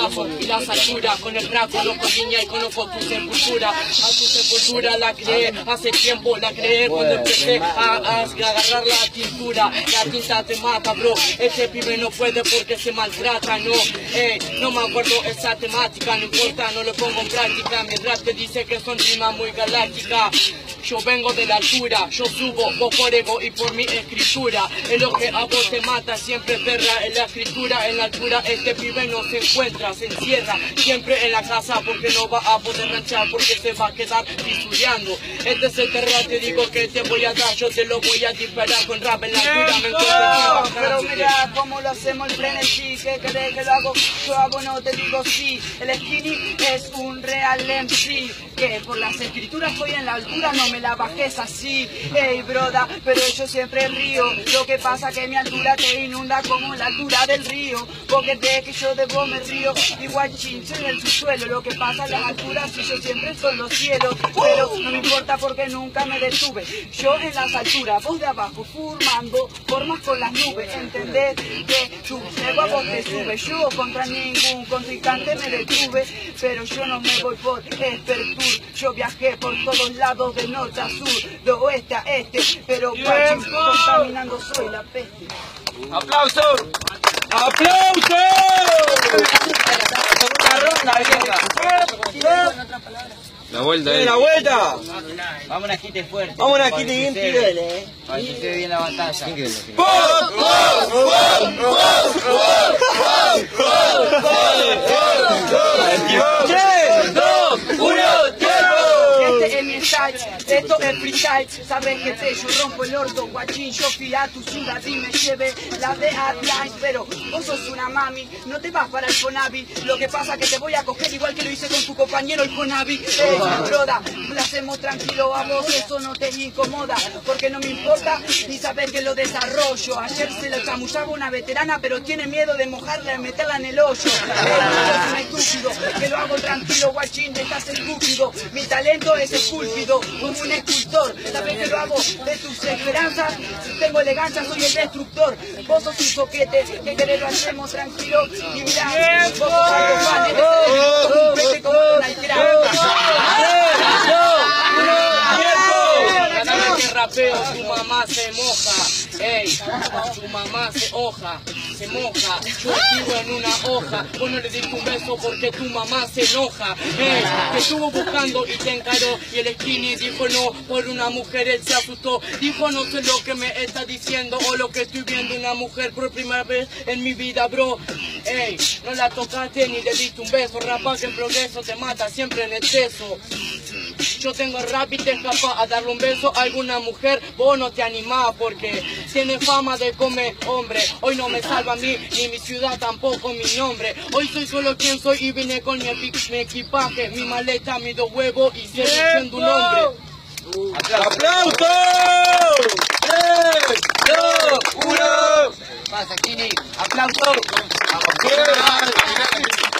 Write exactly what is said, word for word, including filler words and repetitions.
paso y las alturas, con el rap conozco línea y conozco tu sepultura. A tu sepultura la creé, hace tiempo la creé cuando empecé a, a agarrar la tintura. La tinta te mata, bro, este pibe no puede porque se maltrata, no, ey, no me acuerdo esa temática, no importa, no lo pongo en práctica. Mi rap te dice que son rimas muy galácticas. Yo vengo de la altura, yo subo, vos por ego y por mi escritura. Es lo que a vos te mata, siempre perra en la escritura. En la altura este pibe no se encuentra, se encierra siempre en la casa porque no va a poder ranchar, porque se va a quedar estudiando. Este es el terror, te digo que te voy a dar, yo te lo voy a disparar con rap en la altura. Me encuentro, pero mira cómo lo hacemos el frenesí, ¿qué crees que lo hago? Yo hago, no te digo sí. El skinny es un real M C, que por las escrituras estoy en la altura, no me la bajes así. Ey, broda, pero yo siempre río. Lo que pasa que mi altura te inunda como la altura del río, porque de que yo de vos me río. Igual chincho en el subsuelo, lo que pasa en las alturas y yo siempre son los cielos. Pero no me importa porque nunca me detuve. Yo en las alturas, vos de abajo, formando formas con las nubes. Entendés que tu ego a vos te sube. Yo contra ningún contrincante me detuve, pero yo no me voy por Espertur. Yo viajé por todos lados de norte a sur, de oeste a este, pero guacho, contaminando soy la peste. ¡Aplausos! ¡Aplausos! La vuelta, eh. ¡La vuelta! Vamos a una quite fuerte. Vamos a una quite bien nivel, eh. Para que se ve bien la batalla. tres, dos, uno, tiempo. Este es mi style, esto es freestyle. Sabes que te yo rompo el orto, guachín. Yo fui a tu ciudad y me llevé la de Atlas, pero vos sos una mami, no te vas para el Fonavi. Lo que pasa que te voy a coger igual que lo hice con tu compañero el Fonavi. Eh, broda, lo hacemos tranquilo, a vos eso no te incomoda, porque no me importa ni saber que lo desarrollo. Ayer se lo chamullaba una veterana, pero tiene miedo de mojarla y meterla en el hoyo. Eh, no es un estúpido, que lo hago tranquilo, guachín, estás estúpido. Mi talento es esculpido, como un escultor. Sabes que lo hago de tus esperanzas, tengo elegancia, soy el destructor. Vos sos un soquete, que querés lo hacemos tranquilo. Y mirá, vos sos algo fan, este es el vete como una altera. Cada vez que rapeo tu mamá se moja, ey, tu mamá se hoja, se moja, yo vivo en una hoja, vos no le diste un beso porque tu mamá se enoja, ey, te estuvo buscando y te encaró, y el skinny dijo no, por una mujer él se asustó, dijo no sé lo que me está diciendo o lo que estoy viendo, una mujer por primera vez en mi vida, bro, ey, no la tocaste ni le diste un beso, rapa que en progreso te mata siempre en exceso. Yo tengo rap y te escapa a darle un beso a alguna mujer, vos no te animás porque tiene fama de comer hombre. Hoy no me salva a mí, ni mi ciudad tampoco mi nombre. Hoy soy solo quien soy y vine con mi, mi equipaje, mi maleta, mis dos huevos y sigo siendo un hombre. ¡Aplausos! tres, dos, uno. Pasa, Kini, aplausos. Vamos,